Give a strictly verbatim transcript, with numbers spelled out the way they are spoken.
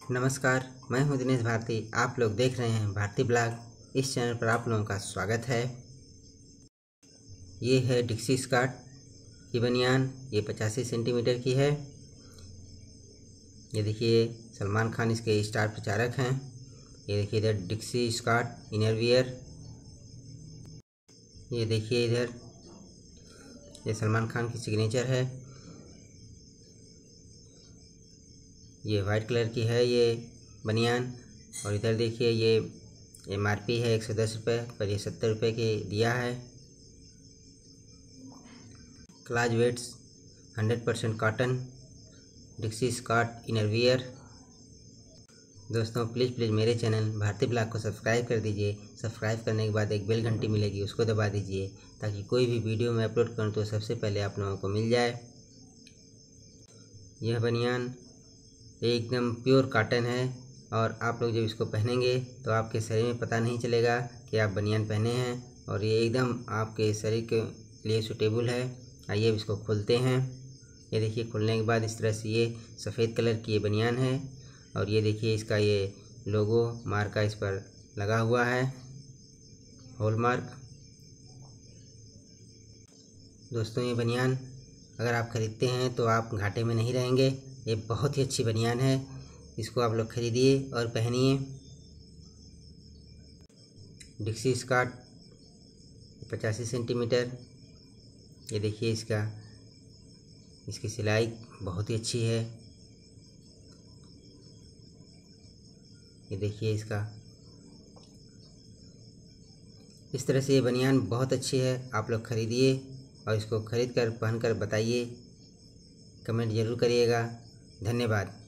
नमस्कार, मैं हूं दिनेश भारती। आप लोग देख रहे हैं भारती ब्लॉग। इस चैनल पर आप लोगों का स्वागत है। ये है डिक्सी स्कर्ट की बनियान। ये पचासी सेंटीमीटर की है। ये देखिए सलमान खान इसके स्टार प्रचारक हैं। ये देखिए इधर डिक्सी स्कर्ट इनरवियर। ये देखिए इधर ये सलमान खान की सिग्नेचर है। ये वाइट कलर की है ये बनियान। और इधर देखिए ये एम आर पी है एक सौ दस रुपये, पर ये सत्तर रुपये की दिया है। क्लाज वेट्स hundred percent cotton Dixcy skirt innerwear. दोस्तों प्लीज़ प्लीज़ मेरे चैनल भारती ब्लॉग को सब्सक्राइब कर दीजिए। सब्सक्राइब करने के बाद एक बेल घंटी मिलेगी, उसको दबा दीजिए ताकि कोई भी वीडियो मैं अपलोड करूँ तो सबसे पहले आप लोगों को मिल जाए। यह बनियान एकदम प्योर कॉटन है और आप लोग जब इसको पहनेंगे तो आपके शरीर में पता नहीं चलेगा कि आप बनियान पहने हैं, और ये एकदम आपके शरीर के लिए सूटेबल है। आइए अब इसको खोलते हैं। ये देखिए खोलने के बाद इस तरह से ये सफ़ेद कलर की ये बनियान है। और ये देखिए इसका ये लोगो मार्का इस पर लगा हुआ है, हॉलमार्क। दोस्तों ये बनियान अगर आप ख़रीदते हैं तो आप घाटे में नहीं रहेंगे। ये बहुत ही अच्छी बनियान है, इसको आप लोग खरीदिए और पहनिए। डिक्सी स्कर्ट पचासी सेंटीमीटर। ये देखिए इसका इसकी सिलाई बहुत ही अच्छी है। ये देखिए इसका इस तरह से ये बनियान बहुत अच्छी है। आप लोग खरीदिए और इसको ख़रीद कर पहन कर बताइए, कमेंट ज़रूर करिएगा। धन्यवाद।